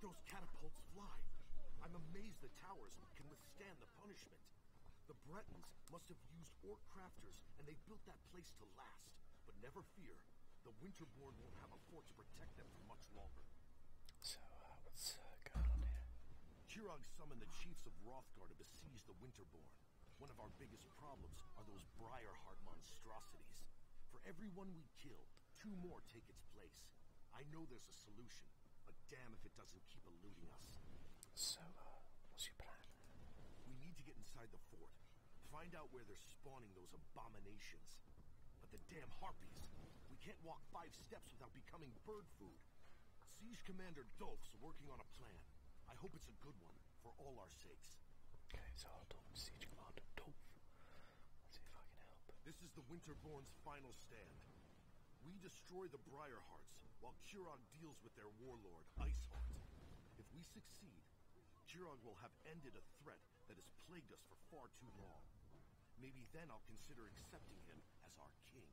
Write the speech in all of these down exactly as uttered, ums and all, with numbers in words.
those catapults fly. I'm amazed the towers can withstand the punishment. The Bretons must have used orc crafters, and they built that place to last. But never fear, the Winterborn won't have a fort to protect them for much longer. So, uh, what's uh, going on here? Kurog summoned the chiefs of Hrothgar to besiege the Winterborn. One of our biggest problems are those Briarheart monstrosities. For every one we kill, two more take its place. I know there's a solution, but damn if it doesn't keep eluding us. So, uh, what's your plan? We need to get inside the fort. Find out where they're spawning those abominations. But the damn harpies! We can't walk five steps without becoming bird food. Siege Commander Dolph's working on a plan. I hope it's a good one, for all our sakes. Okay, so I'll talk to Siege Commander Dolph. Let's see if I can help. This is the Winterborn's final stand. We destroy the Briarhearts, while Kurog deals with their warlord, Iceheart. If we succeed, Kurog will have ended a threat that has plagued us for far too long. Maybe then I'll consider accepting him as our king.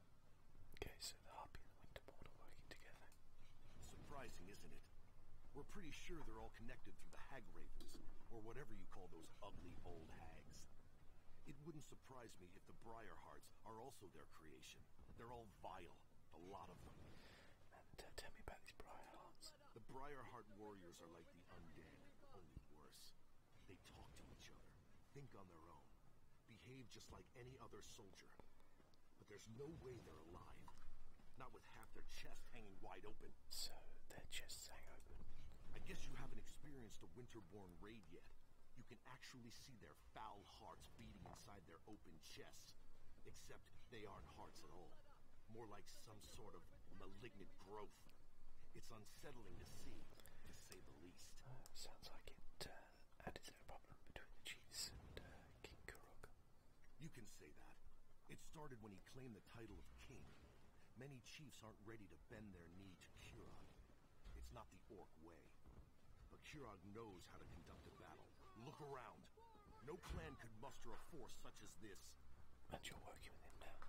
Okay, so the Harpy and the Winterborn are working together. Surprising, isn't it? We're pretty sure they're all connected through the Hag Ravens, or whatever you call those ugly old hags. It wouldn't surprise me if the Briarhearts are also their creation. They're all vile, a lot of them. And uh, tell me about these Briarhearts. The Briarheart warriors are like the undead, only worse. They talk to each other, think on their own, behave just like any other soldier. But there's no way they're alive. Not with half their chest hanging wide open. So, their chests hang open. I guess you haven't experienced a Winterborn raid yet. You can actually see their foul hearts beating inside their open chests. Except they aren't hearts at all. More like some sort of malignant growth. It's unsettling to see, to say the least. Uh, sounds like it uh, added a problem between the chiefs and uh, King Kurog. You can say that. It started when he claimed the title of king. Many chiefs aren't ready to bend their knee to Kurog. It's not the orc way. But Kurog knows how to conduct a battle. Look around. No clan could muster a force such as this. And you're working with him now.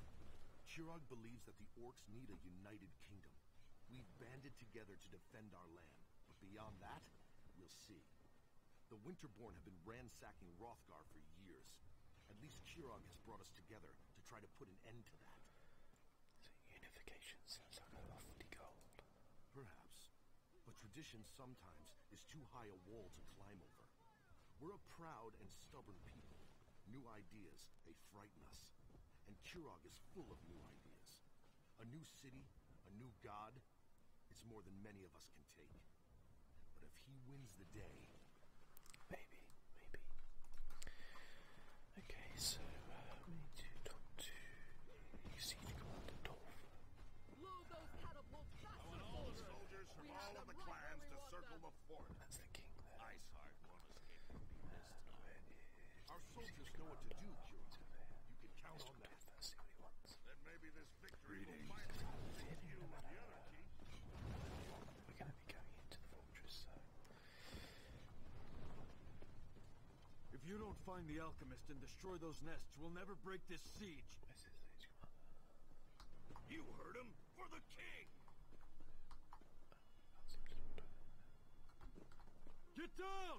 Kurog believes that the orcs need a united kingdom. We've banded together to defend our land. But beyond that, we'll see. The Winterborn have been ransacking Hrothgar for years. At least Kurog has brought us together to try to put an end to that. So unification sounds like a lofty goal. Perhaps. But tradition sometimes is too high a wall to climb over. We're a proud and stubborn people. New ideas, they frighten us. And Kurog is full of new ideas. A new city, a new god. It's more than many of us can take. But if he wins the day... Maybe, maybe. Okay, so uh, we need to talk to Siege Commander Dolph. Load those catapults faster, I want all the soldiers from all of the clans to circle the fort. That's the king there. Iceheart won't escape from me this time. Our soldiers know what to do, Kurog. You can count on that. Let's see what he wants. Then maybe this victory will Greetings. finally fit you and the other chiefs. We're going to be going into the fortress, so... If you don't find the alchemist and destroy those nests, we'll never break this siege. This is Siege Commander. You heard him! For the king! That seems to be... Get down!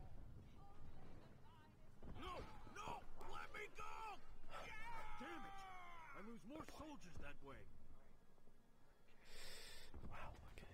No! No! Let me go! Damn it! I lose more soldiers that way. Wow, okay.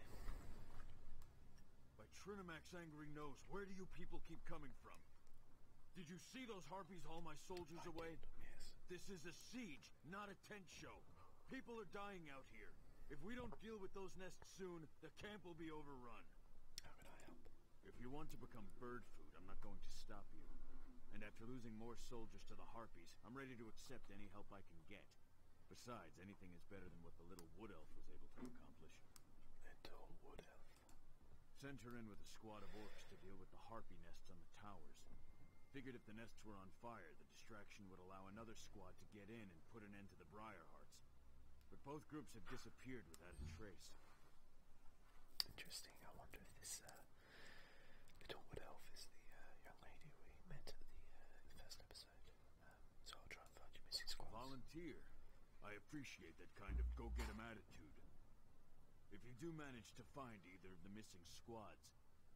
By Trinimac's angry nose, where do you people keep coming from? Did you see those harpies haul my soldiers I away? did, yes. This is a siege, not a tent show. People are dying out here. If we don't deal with those nests soon, the camp will be overrun. How can I help? If you want to become bird food, I'm not going to stop you. And after losing more soldiers to the harpies, I'm ready to accept any help I can get. Besides, anything is better than what the little wood elf was able to accomplish. Little wood elf. Sent her in with a squad of orcs to deal with the harpy nests on the towers. Figured if the nests were on fire, the distraction would allow another squad to get in and put an end to the Briarhearts. But both groups have disappeared without a trace. Interesting. I wonder if this uh, little wood elf is the uh, young lady we met at the, uh, the first episode. Um, so I'll try and find your missing squads. Volunteer. I appreciate that kind of go-get-em attitude. If you do manage to find either of the missing squads,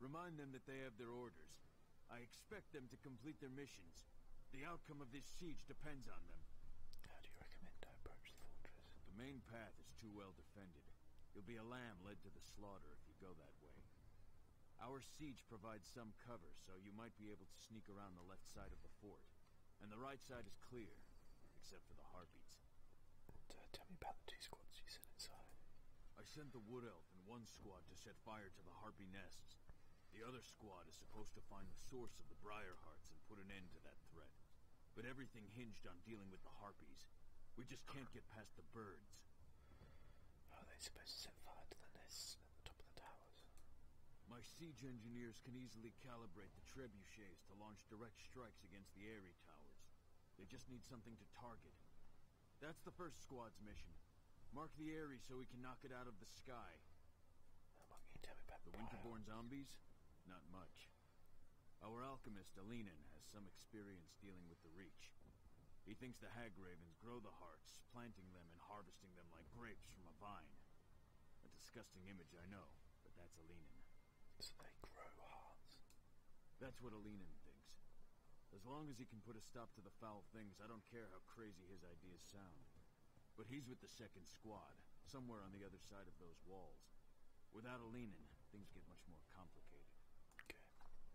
Remind them that they have their orders. I expect them to complete their missions. The outcome of this siege depends on them. How do you recommend I approach the fortress? The main path is too well defended. You'll be a lamb led to the slaughter if you go that way. Our siege provides some cover, so you might be able to sneak around the left side of the fort. And the right side is clear, except for the harpies. And, uh, tell me about the two squads you sent inside. I sent the Wood Elf and one squad to set fire to the harpy nests. The other squad is supposed to find the source of the briar hearts and put an end to that threat. But everything hinged on dealing with the harpies. We just can't get past the birds. Are they supposed to set fire to the nests at the top of the towers? My siege engineers can easily calibrate the trebuchets to launch direct strikes against the airy towers. They just need something to target. That's the first squad's mission. Mark the airy so we can knock it out of the sky. Uh, what can you tell me about The winterborn zombies? Not much. Our alchemist, Alinen, has some experience dealing with the Reach. He thinks the hag ravens grow the hearts, planting them and harvesting them like grapes from a vine. A disgusting image, I know, but that's Alinen. So they grow hearts. That's what Alinen thinks. As long as he can put a stop to the foul things, I don't care how crazy his ideas sound. But he's with the second squad, somewhere on the other side of those walls. Without Alinen, things get much more complicated. Okay.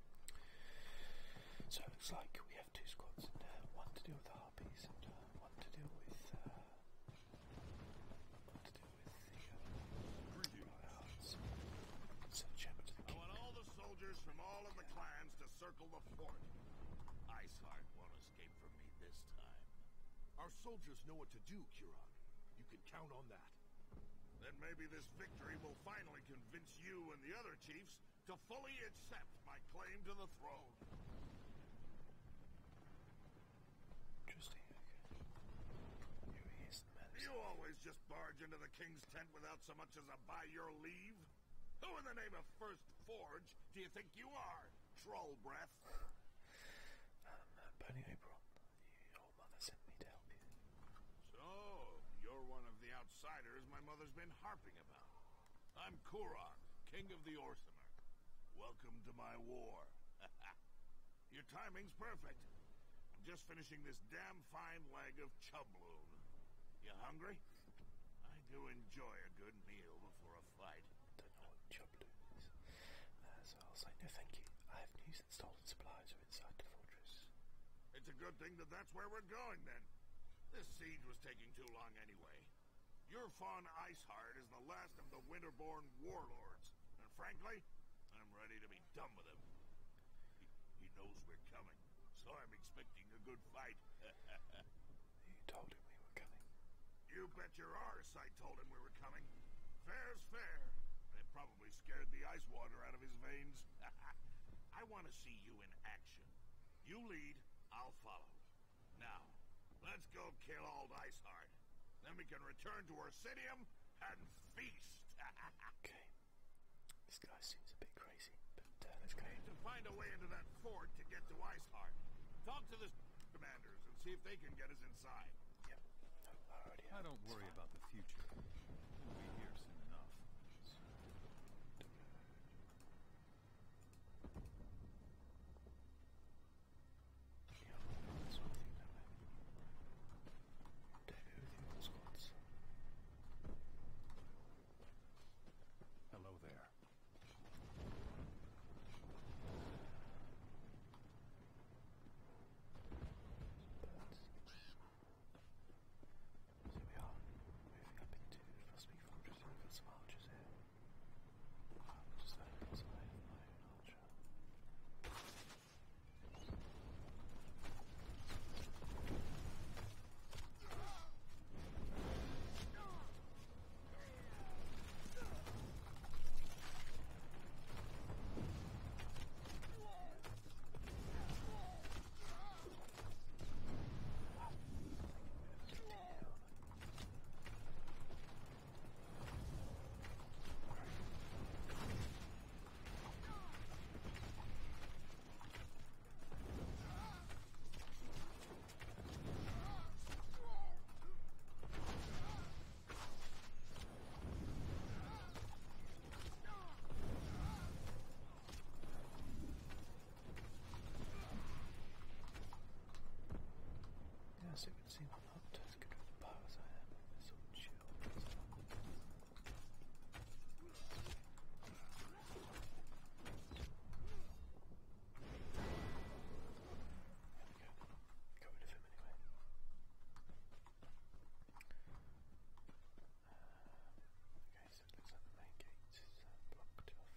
So it looks like we have two squads, and uh, one to deal with the harpies, and uh, one to deal with uh, one to deal with the uh, briar hearts. So chamber to the I king. want all the soldiers from all of the clans to circle the fort. Iceheart won't escape from me this time. Our soldiers know what to do, Kurog. You can count on that. Then maybe this victory will finally convince you and the other chiefs to fully accept my claim to the throne. Interesting. Okay. Here he is, the man. You always just barge into the king's tent without so much as a by your leave? Who in the name of First Forge do you think you are, troll breath? Um, uh, Bernie Oberon, your mother sent me to help you. So, you're one of the outsiders my mother's been harping about. I'm Kurog, King of the Orsimer. Welcome to my war. Your timing's perfect. I'm just finishing this damn fine leg of chubloon. You hungry? I do enjoy a good meal before a fight. Don't know what chubloon is. Uh, so I'll say no thank you. I have news that stolen supplies are inside the fortress. It's a good thing that that's where we're going, then. This siege was taking too long anyway. Your fawn Iceheart is the last of the winterborn warlords. And frankly, I'm ready to be done with him. He, he knows we're coming, so I'm expecting a good fight. You told him we were coming. You bet your arse I told him we were coming. Fair's fair. And it probably scared the ice water out of his veins. I want to see you in action. You lead, I'll follow. Now, let's go kill old Iceheart. Then we can return to Orsinium and feast. Okay. This guy seems a bit crazy, but uh, let's go. We need to find a way into that fort to get to Iceheart. Talk to the commanders and see if they can get us inside. Yep. No, I already I have. don't It's worry fine. about the future. We'll be here soon enough. Yeah, that's one thing that way. Take over the other squads. Hello there. Birds. So we are moving up into as it would seem I'm not as good with the bow as I am with the sword and shield. There we go. Got rid of him anyway. Uh, okay, so it looks like the main gate is uh, blocked off.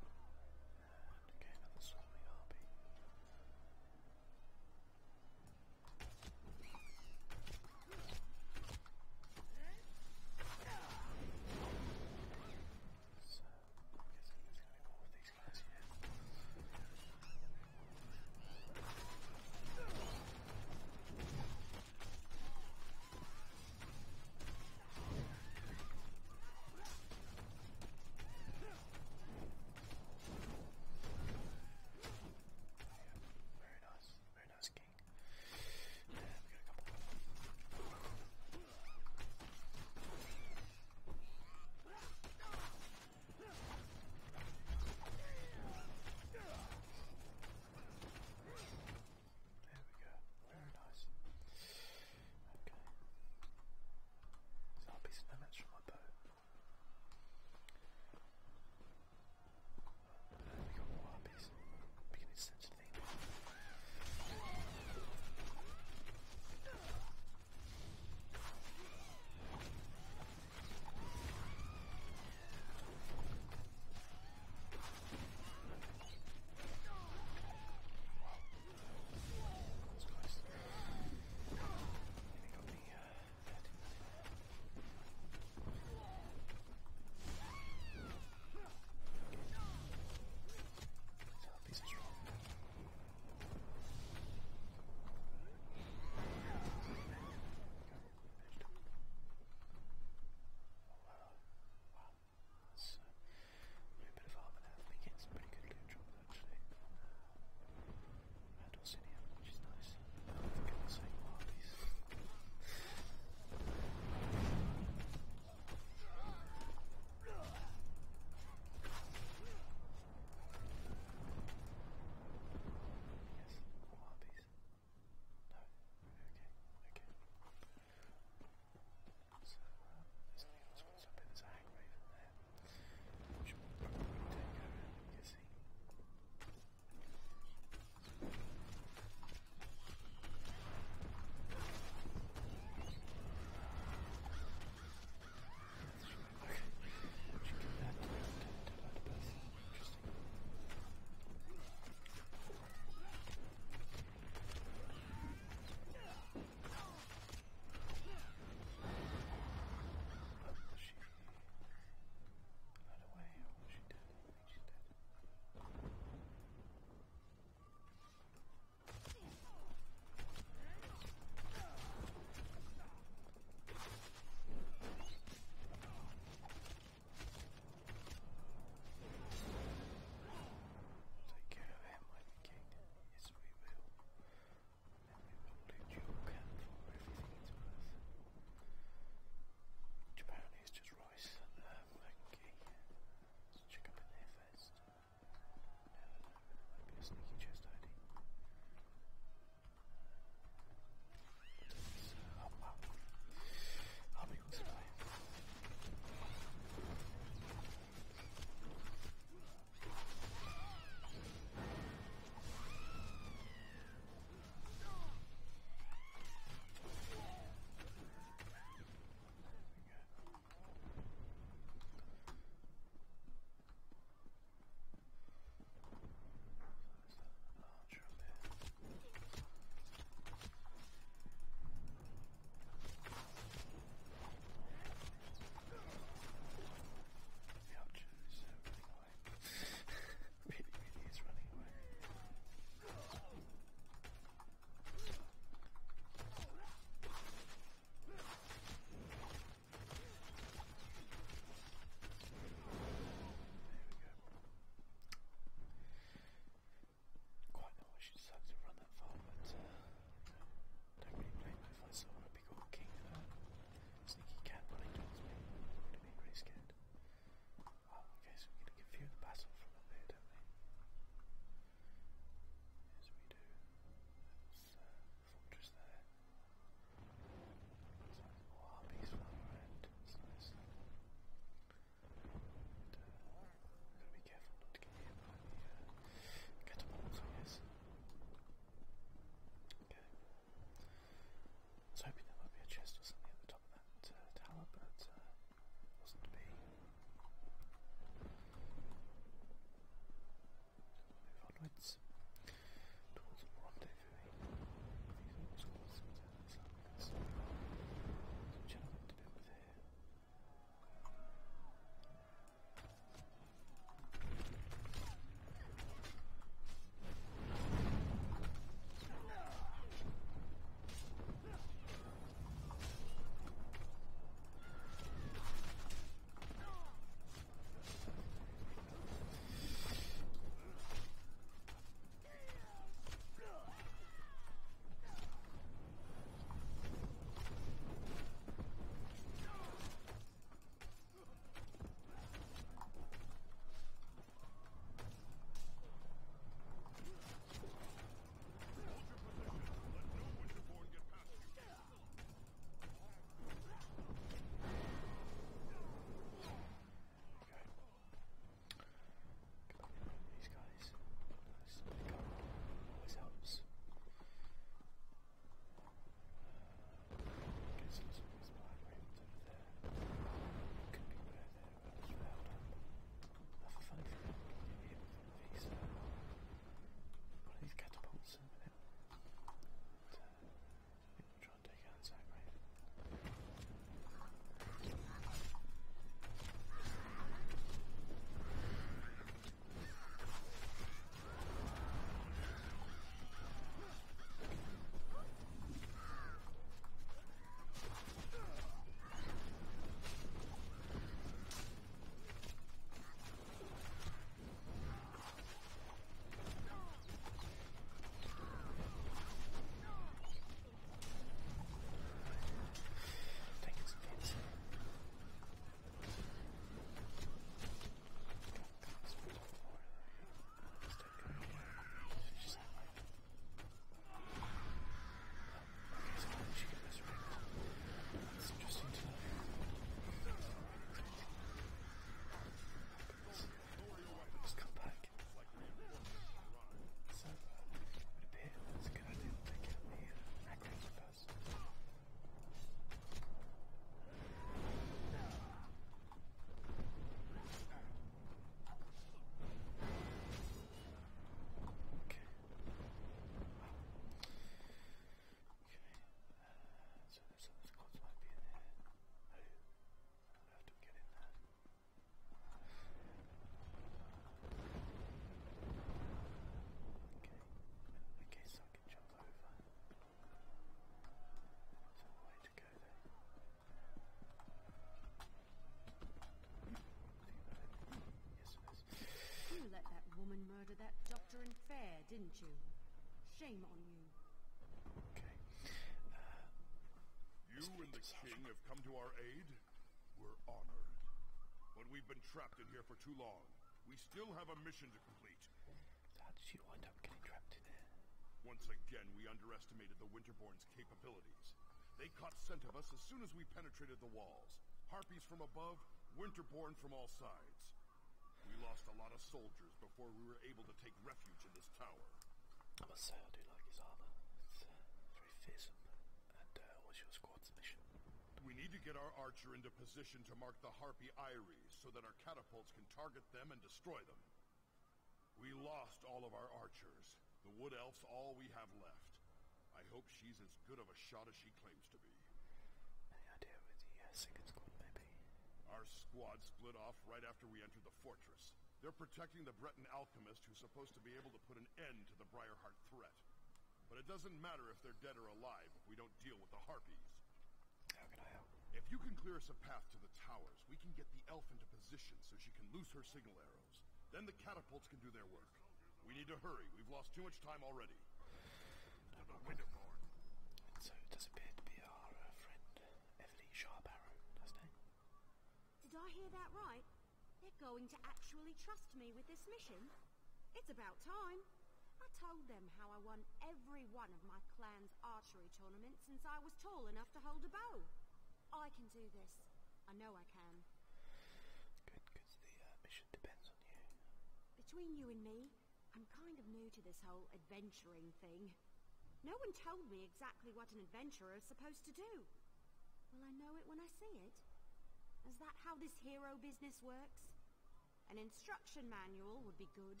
didn't you? Shame on you. Okay. Uh, You and the king have come to our aid? We're honored. But we've been trapped in here for too long. We still have a mission to complete. so how did you wind up getting trapped in there? Once again, we underestimated the Winterborn's capabilities. They caught scent of us as soon as we penetrated the walls. Harpies from above, Winterborn from all sides. We lost a lot of soldiers before we were able to take refuge in this tower. I must say, I do like his armor. It's uh, very fearsome. And uh, what's your squad's mission? We need to get our archer into position to mark the Harpy Eyries so that our catapults can target them and destroy them. We lost all of our archers. The Wood Elf's all we have left. I hope she's as good of a shot as she claims to be. Any idea with the uh, second squad, maybe? Our squad split off right after we entered the fortress. They're protecting the Breton alchemist who's supposed to be able to put an end to the Briarheart threat. But it doesn't matter if they're dead or alive if we don't deal with the Harpies. How can I help? If you can clear us a path to the towers, we can get the elf into position so she can loose her signal arrows. Then the catapults can do their work. We need to hurry. We've lost too much time already. To the Winterborn. And so it does appear to be our uh, friend, Everly Sharparrow, doesn't it? Did I hear that right? They're going to actually trust me with this mission? It's about time. I told them how I won every one of my clan's archery tournaments since I was tall enough to hold a bow. I can do this. I know I can. Good, because the uh, mission depends on you. Between you and me, I'm kind of new to this whole adventuring thing. No one told me exactly what an adventurer is supposed to do. Will I know it when I see it? Is that how this hero business works? An instruction manual would be good.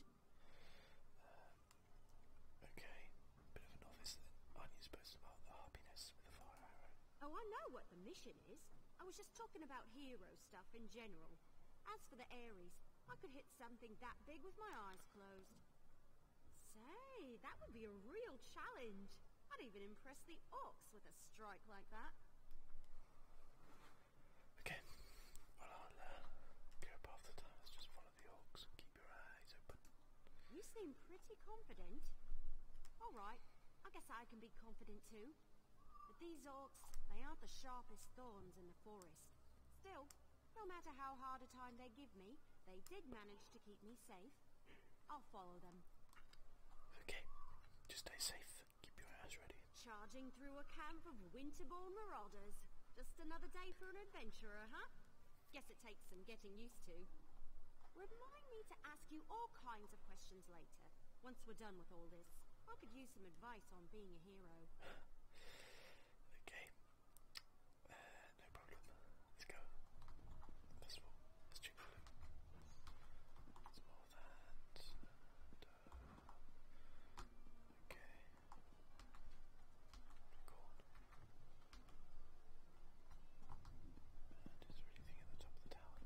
Okay, bit of a novice then. Aren't you supposed to mark the harpiness with a fire arrow? Oh, I know what the mission is. I was just talking about hero stuff in general. As for the Ares, I could hit something that big with my eyes closed. Say, that would be a real challenge. I'd even impress the orcs with a strike like that. Okay, well I'll uh, go up after the towers, just follow the orcs and keep your eyes open. You seem pretty confident. All right, I guess I can be confident too. But these orcs, they aren't the sharpest thorns in the forest. Still, no matter how hard a time they give me, they did manage to keep me safe. I'll follow them. Okay, just stay safe. Keep your eyes ready. Charging through a camp of winterborn marauders. Just another day for an adventurer, huh? Guess it takes some getting used to. Remind me to ask you all kinds of questions later, once we're done with all this. I could use some advice on being a hero. Okay, uh, no problem. Let's go. First of all, let's check the loot. It's more of that. And, uh, okay. Record. And is there anything at the top of the tower?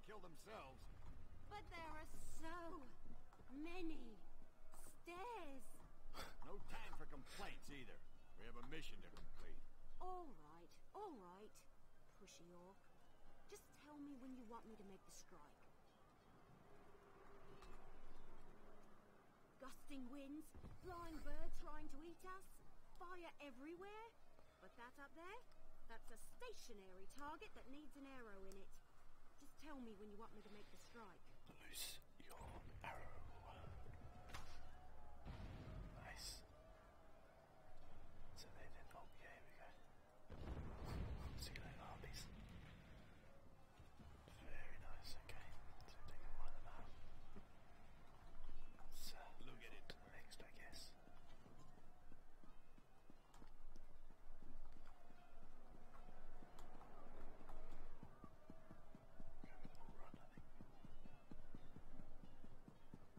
kill themselves. But there are so many stairs. No time for complaints either. We have a mission to complete. All right, all right, pushy orc. Just tell me when you want me to make the strike. Gusting winds, flying birds trying to eat us, fire everywhere. But that up there, that's a stationary target that needs an arrow in it. Just tell me when you want me to make the strike. Loose your arrow. Nice. So they did. Oh, yeah, here we go. See you later, harpies. Very nice, okay. So we take one of them out. Let's uh, look at it next, I guess. Go for the run, I think.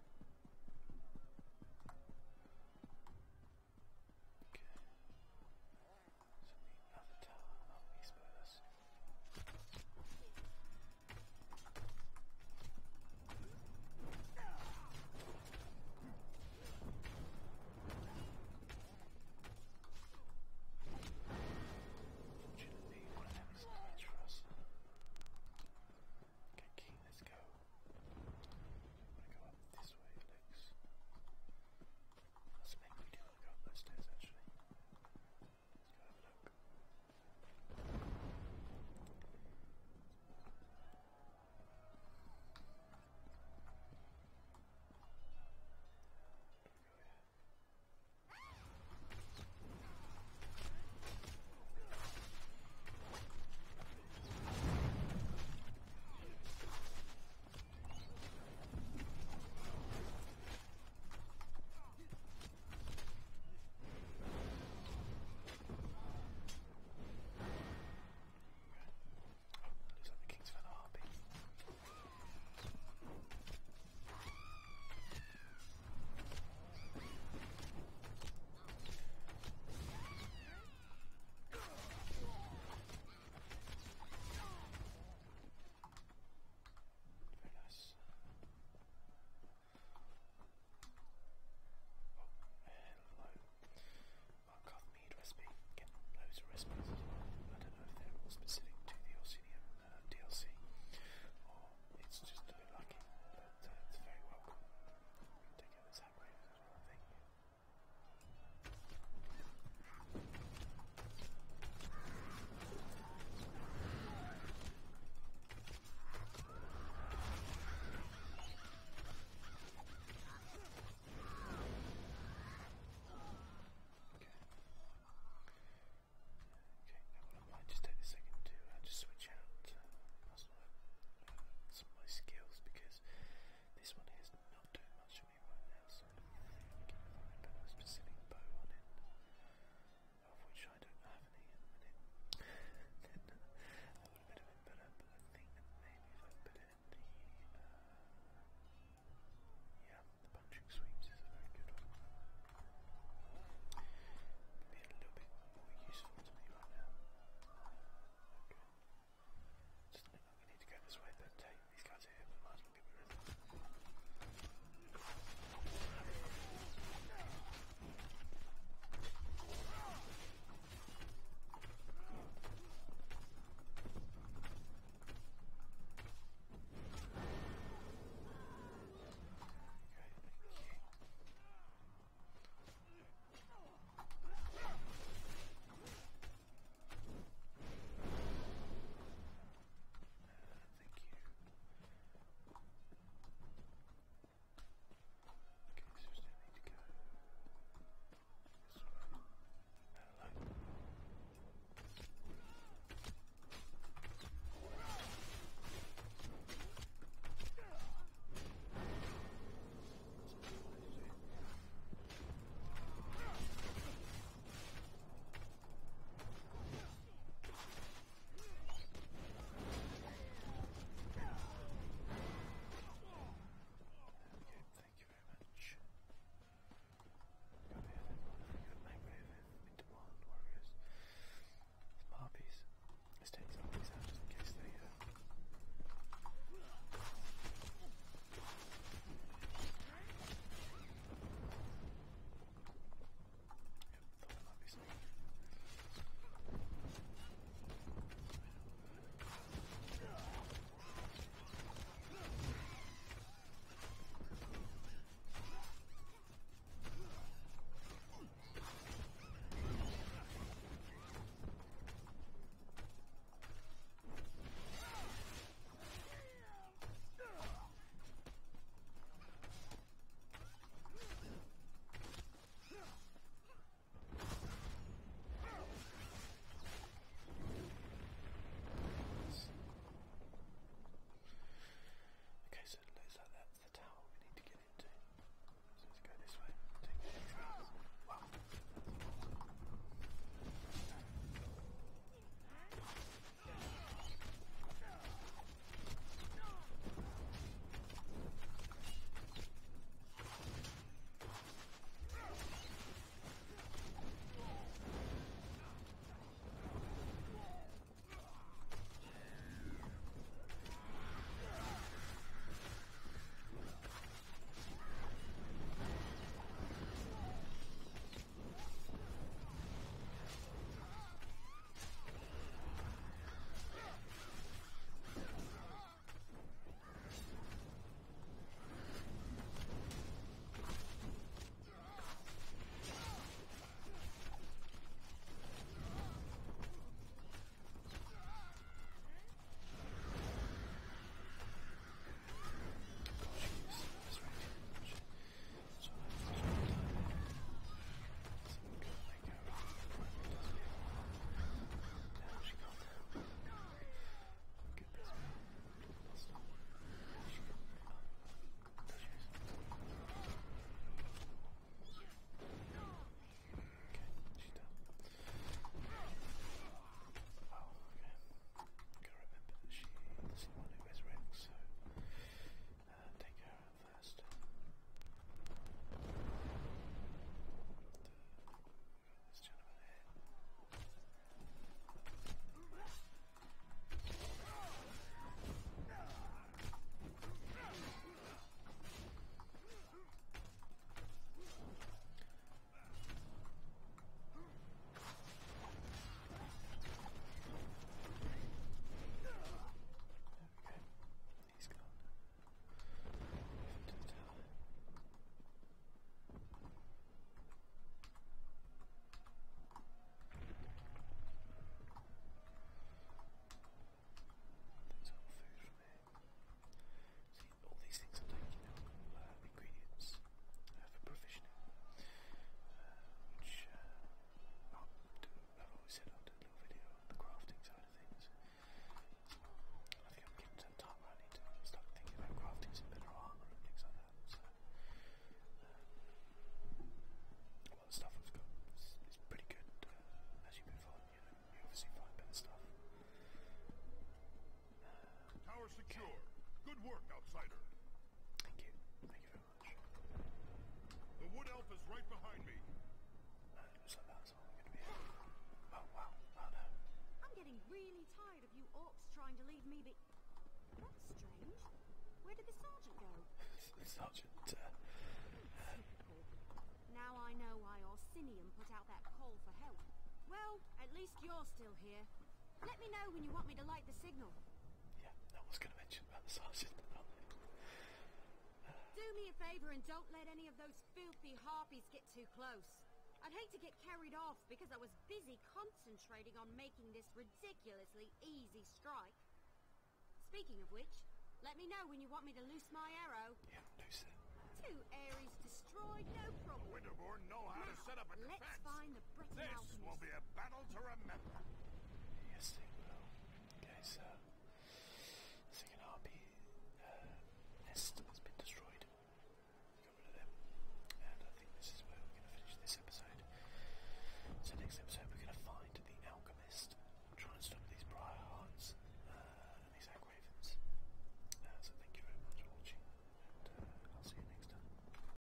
getting really tired of you orcs trying to leave me be... That's strange. Where did the sergeant go? The sergeant, uh... Typical. Now I know why Orsinium put out that call for help. Well, at least you're still here. Let me know when you want me to light the signal. Yeah, no one's going to mention about the sergeant, are they? Do me a favour and don't let any of those filthy harpies get too close. I'd hate to get carried off because I was busy concentrating on making this ridiculously easy strike. Speaking of which, let me know when you want me to loose my arrow. Yeah, loose it. Two Ares destroyed, no The problem. Winterborn know how to Now, set up a let's defense. find the Breton This alchemist. will be a battle to remember. Yes, they will. Okay, so... Second harpy... Uh, nest